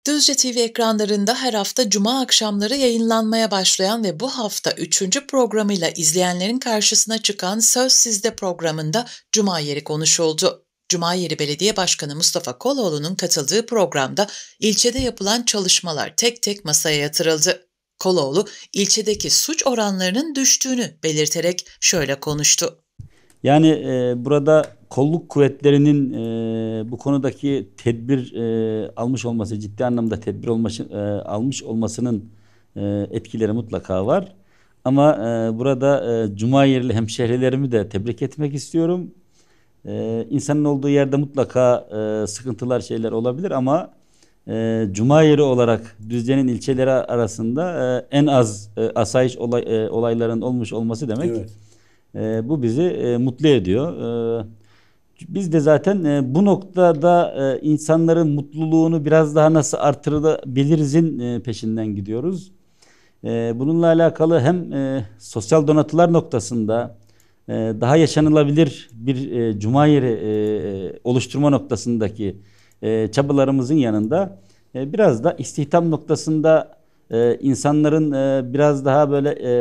Düzce TV ekranlarında her hafta cuma akşamları yayınlanmaya başlayan ve bu hafta 3. programıyla izleyenlerin karşısına çıkan Söz Sizde programında Cuma Yeri konuşuldu. Cuma Yeri Belediye Başkanı Mustafa Koloğlu'nun katıldığı programda ilçede yapılan çalışmalar tek tek masaya yatırıldı. Koloğlu, ilçedeki suç oranlarının düştüğünü belirterek şöyle konuştu. Yani burada kolluk kuvvetlerinin bu konudaki tedbir almış olması, ciddi anlamda tedbir almış olmasının etkileri mutlaka var. Ama burada Cumayerli hemşehrilerimi de tebrik etmek istiyorum. İnsanın olduğu yerde mutlaka sıkıntılar, şeyler olabilir ama Cumayeri olarak Düzce'nin ilçeleri arasında en az asayiş olayların olmuş olması demek. Evet. Bu bizi mutlu ediyor. Biz de zaten bu noktada insanların mutluluğunu biraz daha nasıl artırabilirizin peşinden gidiyoruz. Bununla alakalı hem sosyal donatılar noktasında daha yaşanılabilir bir cuma yeri oluşturma noktasındaki çabalarımızın yanında biraz da istihdam noktasında insanların biraz daha böyle